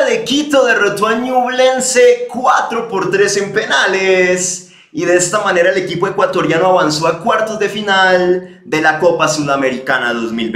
de Quito derrotó a Ñublense 4-3 en penales y de esta manera el equipo ecuatoriano avanzó a cuartos de final de la Copa Sudamericana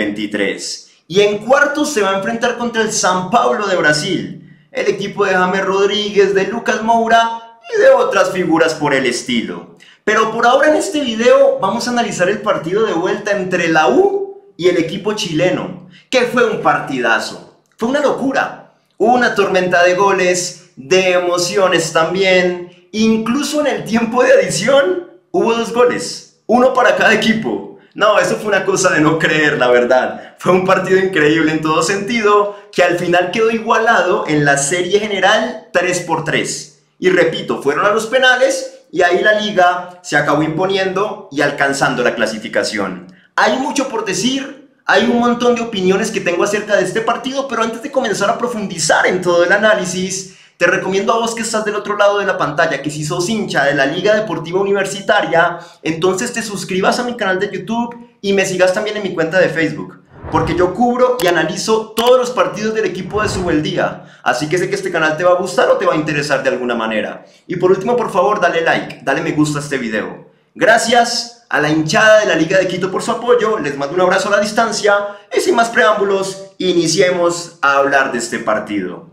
2023. Y en cuartos se va a enfrentar contra el São Paulo de Brasil, el equipo de James Rodríguez, de Lucas Moura y de otras figuras por el estilo. Pero por ahora en este video vamos a analizar el partido de vuelta entre la U y el equipo chileno, que fue un partidazo. Fue una locura. Una tormenta de goles, de emociones también. Incluso en el tiempo de adición hubo 2 goles, uno para cada equipo. No, eso fue una cosa de no creer, la verdad. Fue un partido increíble en todo sentido, que al final quedó igualado en la serie general 3-3. Y repito, fueron a los penales y ahí la liga se acabó imponiendo y alcanzando la clasificación. Hay mucho por decir. Hay un montón de opiniones que tengo acerca de este partido, pero antes de comenzar a profundizar en todo el análisis, te recomiendo a vos que estás del otro lado de la pantalla, que si sos hincha de la Liga Deportiva Universitaria, entonces te suscribas a mi canal de YouTube y me sigas también en mi cuenta de Facebook, porque yo cubro y analizo todos los partidos del equipo de Subeldía, así que sé que este canal te va a gustar o te va a interesar de alguna manera. Y por último, por favor, dale like, dale me gusta a este video. Gracias a la hinchada de la Liga de Quito por su apoyo, les mando un abrazo a la distancia y sin más preámbulos, iniciemos a hablar de este partido.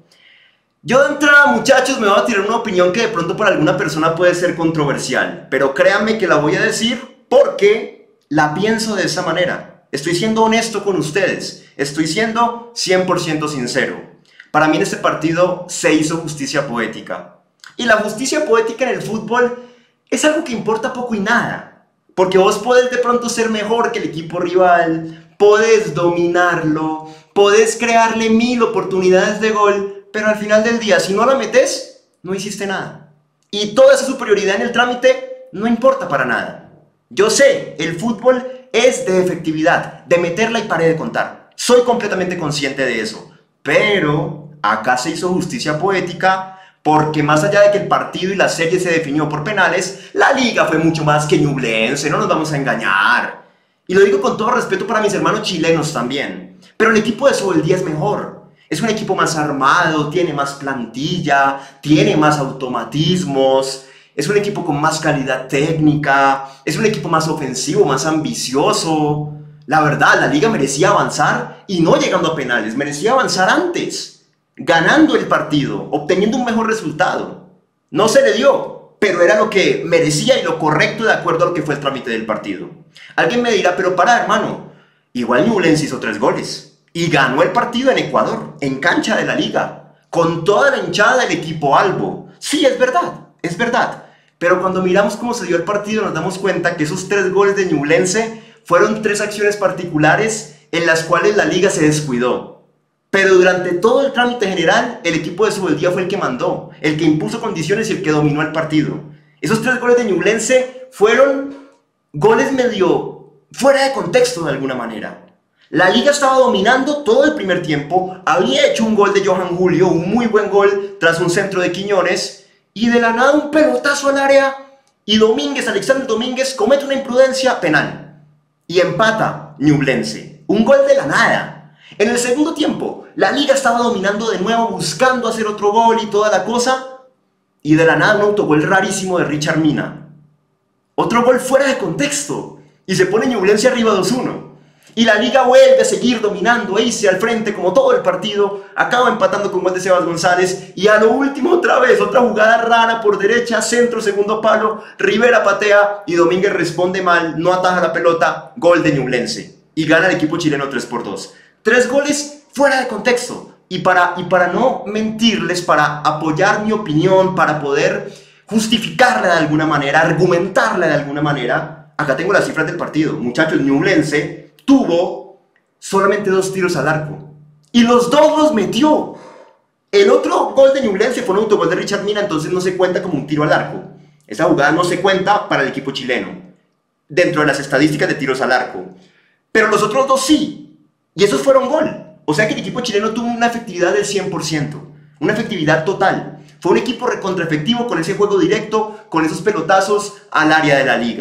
Yo de entrada, muchachos, me voy a tirar una opinión que de pronto para alguna persona puede ser controversial, pero créanme que la voy a decir porque la pienso de esa manera. Estoy siendo honesto con ustedes, estoy siendo 100% sincero. Para mí en este partido se hizo justicia poética. Y la justicia poética en el fútbol es algo que importa poco y nada. Porque vos podés de pronto ser mejor que el equipo rival, podés dominarlo, podés crearle 1000 oportunidades de gol, pero al final del día, si no la metés, no hiciste nada. Y toda esa superioridad en el trámite no importa para nada. Yo sé, el fútbol es de efectividad, de meterla y parar de contar. Soy completamente consciente de eso. Pero acá se hizo justicia poética. Porque más allá de que el partido y la serie se definió por penales, la liga fue mucho más que Ñublense, no nos vamos a engañar. Y lo digo con todo respeto para mis hermanos chilenos también. Pero el equipo de Subeldía es mejor. Es un equipo más armado, tiene más plantilla, tiene más automatismos. Es un equipo con más calidad técnica, es un equipo más ofensivo, más ambicioso. La verdad, la liga merecía avanzar y no llegando a penales, merecía avanzar antes. Ganando el partido, obteniendo un mejor resultado. No se le dio, pero era lo que merecía y lo correcto de acuerdo a lo que fue el trámite del partido. Alguien me dirá, pero para hermano, igual Ñublense hizo 3 goles y ganó el partido en Ecuador, en cancha de la liga, con toda la hinchada del equipo albo. Sí, es verdad, pero cuando miramos cómo se dio el partido nos damos cuenta que esos 3 goles de Ñublense fueron 3 acciones particulares en las cuales la liga se descuidó. Pero durante todo el trámite general, el equipo de Subeldía fue el que mandó, el que impuso condiciones y el que dominó el partido. Esos 3 goles de Ñublense fueron goles medio fuera de contexto de alguna manera. La liga estaba dominando todo el primer tiempo, había hecho un gol de Johan Julio, un muy buen gol tras un centro de Quiñones, y de la nada un pelotazo al área, y Alexander Domínguez comete una imprudencia penal. Y empata Ñublense, un gol de la nada. En el segundo tiempo, la liga estaba dominando de nuevo, buscando hacer otro gol y toda la cosa. Y de la nada un autogol rarísimo de Richard Mina. Otro gol fuera de contexto. Y se pone Ñublense arriba 2-1. Y la liga vuelve a seguir dominando, e irse al frente como todo el partido. Acaba empatando con gol de Sebas González. Y a lo último otra vez, otra jugada rara por derecha, centro, segundo palo. Rivera patea y Domínguez responde mal, no ataja la pelota. Gol de Ñublense. Y gana el equipo chileno 3-2. 3 goles fuera de contexto. Y para no mentirles, para apoyar mi opinión, para poder justificarla de alguna manera, argumentarla de alguna manera, acá tengo las cifras del partido. Muchachos, Ñublense tuvo solamente 2 tiros al arco. Y los 2 los metió. El otro gol de Ñublense fue un autogol de Richard Mina, entonces no se cuenta como un tiro al arco. Esa jugada no se cuenta para el equipo chileno, dentro de las estadísticas de tiros al arco. Pero los otros 2 sí. Y esos fueron gol. O sea que el equipo chileno tuvo una efectividad del 100%. Una efectividad total. Fue un equipo recontraefectivo con ese juego directo, con esos pelotazos al área de la liga.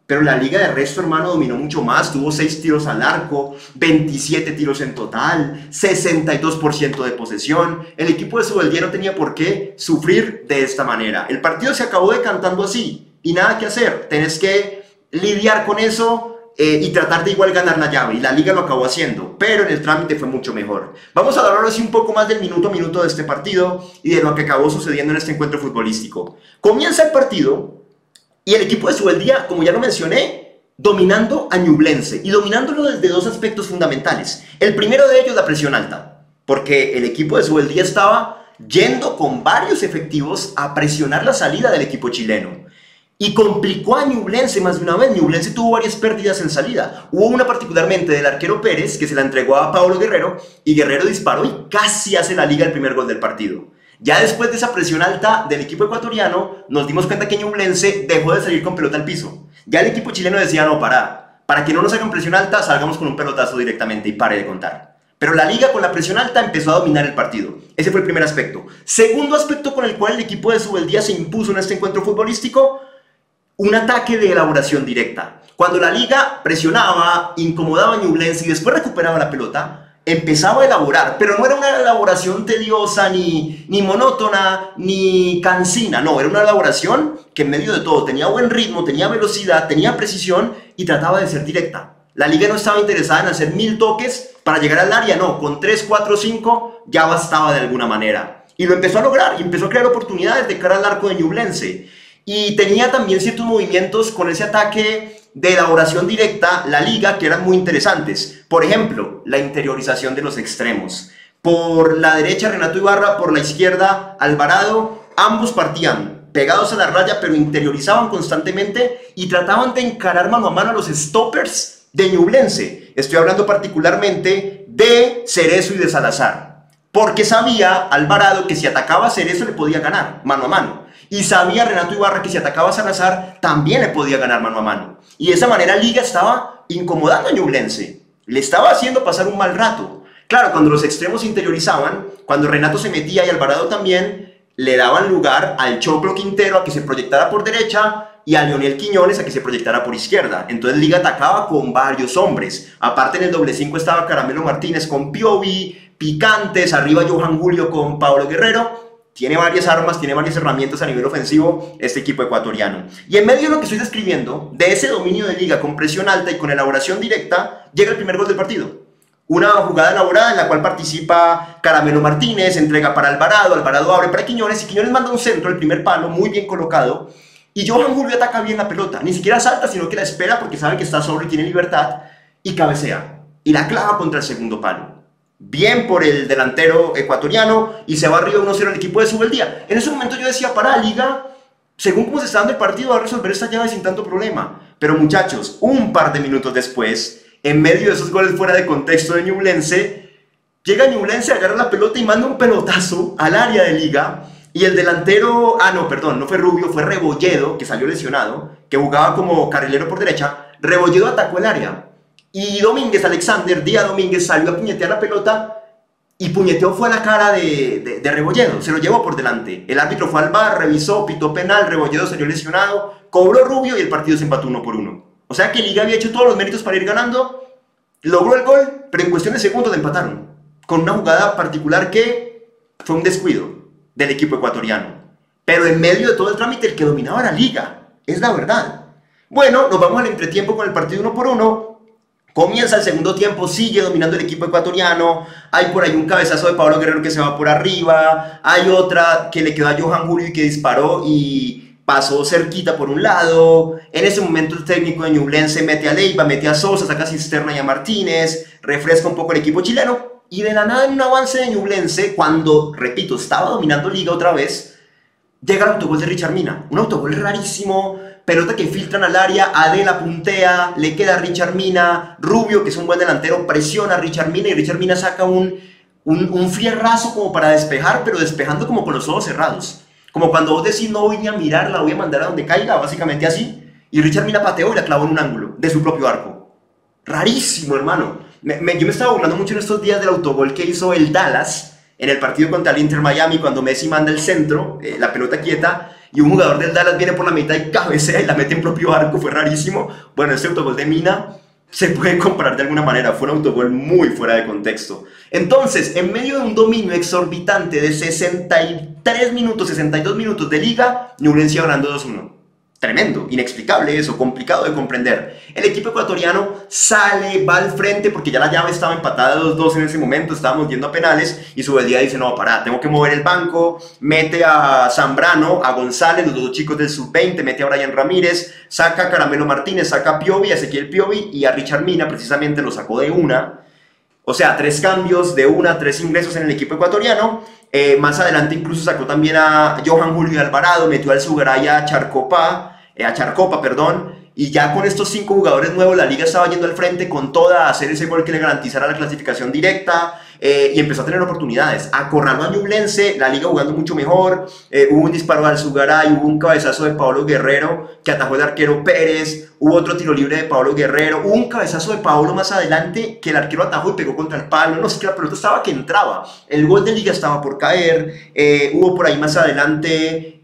Pero la liga de resto, hermano, dominó mucho más. Tuvo 6 tiros al arco, 27 tiros en total, 62% de posesión. El equipo de Subeldía no tenía por qué sufrir de esta manera. El partido se acabó decantando así y nada que hacer. Tenés que lidiar con eso y tratar de igual ganar la llave. Y la liga lo acabó haciendo, pero en el trámite fue mucho mejor. Vamos a hablar ahora sí un poco más del minuto a minuto de este partido y de lo que acabó sucediendo en este encuentro futbolístico. Comienza el partido y el equipo de Subeldía, como ya lo mencioné, dominando a Ñublense y dominándolo desde dos aspectos fundamentales. El primero de ellos, la presión alta, porque el equipo de Subeldía estaba yendo con varios efectivos a presionar la salida del equipo chileno. Y complicó a Ñublense más de una vez. Ñublense tuvo varias pérdidas en salida. Hubo una particularmente del arquero Pérez, que se la entregó a Pablo Guerrero, y Guerrero disparó y casi hace la liga el primer gol del partido. Ya después de esa presión alta del equipo ecuatoriano, nos dimos cuenta que Ñublense dejó de salir con pelota al piso. Ya el equipo chileno decía, no, para que no nos hagan presión alta, salgamos con un pelotazo directamente y pare de contar. Pero la liga con la presión alta empezó a dominar el partido. Ese fue el primer aspecto. Segundo aspecto con el cual el equipo de Subeldía se impuso en este encuentro futbolístico: un ataque de elaboración directa. Cuando la liga presionaba, incomodaba a Ñublense y después recuperaba la pelota, empezaba a elaborar, pero no era una elaboración tediosa, ni monótona, ni cansina, no, era una elaboración que en medio de todo tenía buen ritmo, tenía velocidad, tenía precisión y trataba de ser directa. La liga no estaba interesada en hacer 1000 toques para llegar al área, no, con 3, 4, 5 ya bastaba de alguna manera. Y lo empezó a lograr, y empezó a crear oportunidades de cara al arco de Ñublense. Y tenía también ciertos movimientos con ese ataque de elaboración directa, la liga, que eran muy interesantes. Por ejemplo, la interiorización de los extremos. Por la derecha Renato Ibarra, por la izquierda Alvarado, ambos partían pegados a la raya, pero interiorizaban constantemente y trataban de encarar mano a mano a los stoppers de Ñublense. Estoy hablando particularmente de Cerezo y de Salazar, porque sabía Alvarado que si atacaba a Cerezo le podía ganar mano a mano. Y sabía Renato Ibarra que si atacaba a Salazar también le podía ganar mano a mano. Y de esa manera Liga estaba incomodando a Ñublense. Le estaba haciendo pasar un mal rato. Claro, cuando los extremos se interiorizaban, cuando Renato se metía y Alvarado también, le daban lugar al Choclo Quintero a que se proyectara por derecha y a Leonel Quiñones a que se proyectara por izquierda. Entonces Liga atacaba con varios hombres. Aparte en el doble 5 estaba Caramelo Martínez con Piovi, Picantes, arriba Johan Julio con Pablo Guerrero. Tiene varias armas, tiene varias herramientas a nivel ofensivo este equipo ecuatoriano. Y en medio de lo que estoy describiendo, de ese dominio de Liga con presión alta y con elaboración directa, llega el primer gol del partido. Una jugada elaborada en la cual participa Caramelo Martínez, entrega para Alvarado, Alvarado abre para Quiñones y Quiñones manda un centro, el primer palo, muy bien colocado. Y Johan Julio ataca bien la pelota, ni siquiera salta, sino que la espera porque sabe que está sobre y tiene libertad y cabecea. Y la clava contra el segundo palo. Bien por el delantero ecuatoriano y se va arriba 1-0 el equipo de Subeldía. En ese momento yo decía, para Liga, según cómo se está dando el partido, va a resolver esta llave sin tanto problema. Pero muchachos, un par de minutos después, en medio de esos goles fuera de contexto de Ñublense, llega Ñublense, agarra la pelota y manda un pelotazo al área de Liga. Y el delantero, no fue Rubio, fue Rebolledo, que salió lesionado, que jugaba como carrilero por derecha. Rebolledo atacó el área. Y Domínguez, Alexander Díaz Domínguez, salió a puñetear la pelota y puñeteó fue a la cara de Rebolledo, se lo llevó por delante. El árbitro fue al VAR, revisó, pitó penal, Rebolledo salió lesionado, cobró Rubio y el partido se empató 1-1. O sea que Liga había hecho todos los méritos para ir ganando, logró el gol, pero en cuestión de segundos le empataron. Con una jugada particular que fue un descuido del equipo ecuatoriano. Pero en medio de todo el trámite el que dominaba era Liga, es la verdad. Bueno, nos vamos al entretiempo con el partido 1-1. Comienza el segundo tiempo, sigue dominando el equipo ecuatoriano. Hay por ahí un cabezazo de Pablo Guerrero que se va por arriba. Hay otra que le quedó a Johan Julio y que disparó y pasó cerquita por un lado. En ese momento el técnico de Ñublense mete a Leiva, mete a Sosa, saca a Cisterna y a Martínez, refresca un poco el equipo chileno. Y de la nada, en un avance de Ñublense, cuando, repito, estaba dominando Liga otra vez, llega el autogol de Richard Mina. Un autogol rarísimo. Pelota que filtran al área, Adela puntea, le queda a Richard Mina, Rubio, que es un buen delantero, presiona a Richard Mina y Richard Mina saca un fierrazo como para despejar, pero despejando como con los ojos cerrados. Como cuando vos decís, no voy ni a mirarla, voy a mandar a donde caiga, básicamente así. Y Richard Mina pateó y la clavó en un ángulo de su propio arco. Rarísimo, hermano. Yo me estaba burlando mucho en estos días del autogol que hizo el Dallas en el partido contra el Inter Miami, cuando Messi manda el centro, la pelota quieta, y un jugador del Dallas viene por la mitad y cabecea y la mete en propio arco, fue rarísimo. Bueno, este autogol de Mina se puede comparar de alguna manera, fue un autogol muy fuera de contexto. Entonces, en medio de un dominio exorbitante de 63 minutos, 62 minutos de liga, Ñublense iba ganando 2-1. Tremendo, inexplicable eso, complicado de comprender. El equipo ecuatoriano sale, va al frente porque ya la llave estaba empatada 2-2 en ese momento, estábamos yendo a penales y Subeldía dice, no, pará, tengo que mover el banco, mete a Zambrano, a González, los dos chicos del sub-20, mete a Brian Ramírez, saca a Caramelo Martínez, saca a Piovi, a Ezequiel Piovi y a Richard Mina, precisamente lo sacó de una. O sea, 3 cambios de 3 ingresos en el equipo ecuatoriano. Más adelante incluso sacó también a Johan Julio Alvarado, metió al Sugaray a Charcopa, y ya con estos 5 jugadores nuevos la liga estaba yendo al frente con toda a hacer ese gol que le garantizara la clasificación directa, y empezó a tener oportunidades. Acorraló a Ñublense, la liga jugando mucho mejor, hubo un disparo al Sugaray, hubo un cabezazo de Pablo Guerrero que atajó el arquero Pérez, hubo otro tiro libre de Pablo Guerrero, hubo un cabezazo de Pablo más adelante que el arquero atajó y pegó contra el palo, no sé, que la pelota estaba que entraba, el gol de liga estaba por caer, hubo por ahí más adelante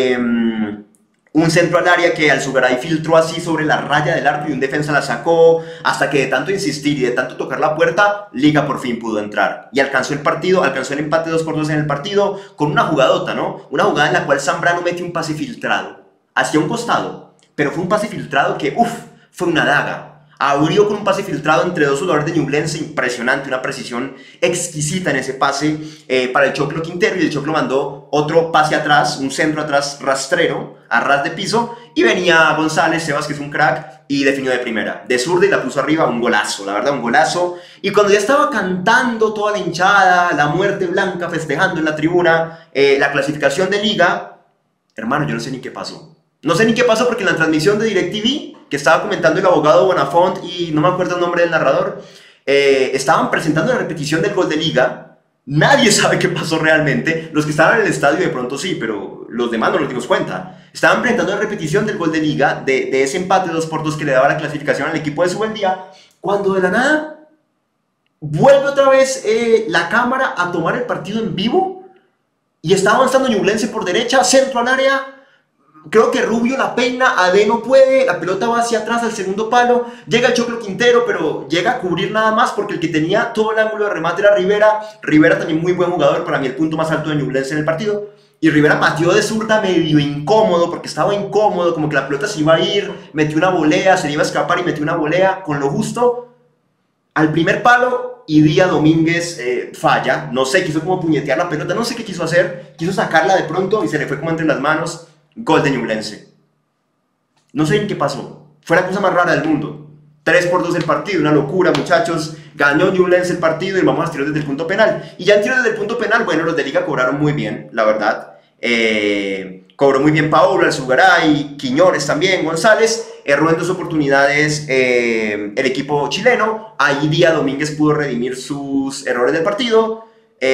un centro al área que Alzugaray filtró así sobre la raya del arco y un defensa la sacó, hasta que de tanto insistir y de tanto tocar la puerta, Liga por fin pudo entrar. Y alcanzó el partido, alcanzó el empate 2-2 en el partido, con una jugadota, ¿no? Una jugada en la cual Zambrano mete un pase filtrado, hacia un costado, pero fue un pase filtrado que, fue una daga. Abrió con un pase filtrado entre 2 jugadores de Ñublense, impresionante, una precisión exquisita en ese pase para el Choclo Quintero, y el Choclo mandó otro pase atrás, un centro atrás rastrero, a ras de piso, y venía González, Sebas, que es un crack, y definió de primera, de zurda, y la puso arriba, un golazo, la verdad, un golazo. Y cuando ya estaba cantando toda la hinchada, la muerte blanca, festejando en la tribuna, la clasificación de liga, hermano, yo no sé ni qué pasó. No sé ni qué pasó porque en la transmisión de DirecTV, que estaba comentando el abogado Bonafont y no me acuerdo el nombre del narrador, estaban presentando la repetición del gol de liga. Nadie sabe qué pasó realmente. Los que estaban en el estadio de pronto sí, pero los demás no nos dimos cuenta. Estaban presentando la repetición del gol de liga, de ese empate 2-2 que le daba la clasificación al equipo de Subeldía, cuando de la nada vuelve otra vez la cámara a tomar el partido en vivo y está avanzando Ñublense por derecha, centro al área. Creo que Rubio la peina, Ade no puede, la pelota va hacia atrás al segundo palo, llega el Choclo Quintero, pero llega a cubrir nada más porque el que tenía todo el ángulo de remate era Rivera. Rivera también muy buen jugador, para mí el punto más alto de Ñublense en el partido. Y Rivera pateó de zurda medio incómodo, porque estaba incómodo, como que la pelota se iba a ir, metió una volea, se le iba a escapar y metió una volea con lo justo al primer palo, y Díaz Domínguez falla, no sé, quiso como puñetear la pelota, no sé qué quiso hacer, quiso sacarla de pronto y se le fue como entre las manos. Gol de Ñublense. No sé en qué pasó. Fue la cosa más rara del mundo. 3-2 el partido, una locura, muchachos. Ganó Ñublense el partido y vamos a tiros desde el punto penal. Y ya en tiros desde el punto penal, bueno, los de Liga cobraron muy bien, la verdad. Cobró muy bien Paolo, Alzugaray, Quiñones también, González. Erró en 2 oportunidades el equipo chileno. Ahí Díaz Domínguez pudo redimir sus errores del partido.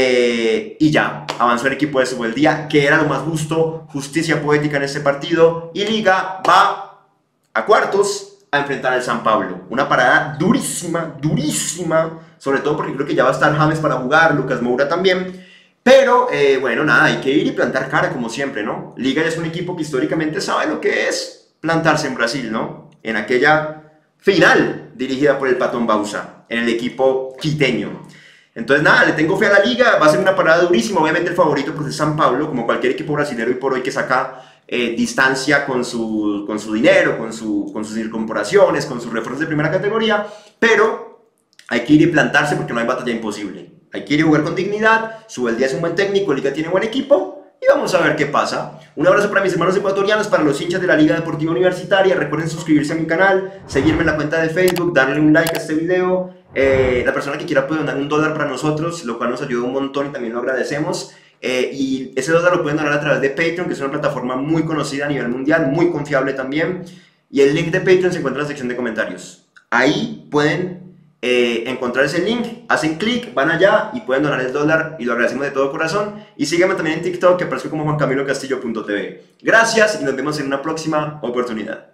Y ya, avanzó el equipo de Subeldía, que era lo más justo, justicia poética en este partido, y Liga va a cuartos a enfrentar al San Pablo. Una parada durísima, durísima, sobre todo porque creo que ya va a estar James para jugar, Lucas Moura también, pero bueno, nada, hay que ir y plantar cara como siempre, ¿no? Liga ya es un equipo que históricamente sabe lo que es plantarse en Brasil, ¿no? En aquella final dirigida por el Patón Bausa, en el equipo quiteño. Entonces nada, le tengo fe a la liga, va a ser una parada durísima, obviamente el favorito pues es San Pablo, como cualquier equipo brasileño y por hoy que saca distancia con su dinero, con sus incorporaciones, con sus refuerzos de primera categoría, pero hay que ir y plantarse porque no hay batalla imposible. Hay que ir y jugar con dignidad, Subeldía es un buen técnico, Liga tiene buen equipo, y vamos a ver qué pasa. Un abrazo para mis hermanos ecuatorianos, para los hinchas de la Liga Deportiva Universitaria. Recuerden suscribirse a mi canal, seguirme en la cuenta de Facebook, darle un like a este video. La persona que quiera puede donar $1 para nosotros, lo cual nos ayuda un montón y también lo agradecemos. Y ese $1 lo pueden donar a través de Patreon, que es una plataforma muy conocida a nivel mundial, muy confiable también. Y el link de Patreon se encuentra en la sección de comentarios. Ahí pueden encontrar ese link, hacen clic, van allá y pueden donar el $1 y lo agradecemos de todo corazón. Y síganme también en TikTok, que aparezco como juancamilocastillo.tv. Gracias y nos vemos en una próxima oportunidad.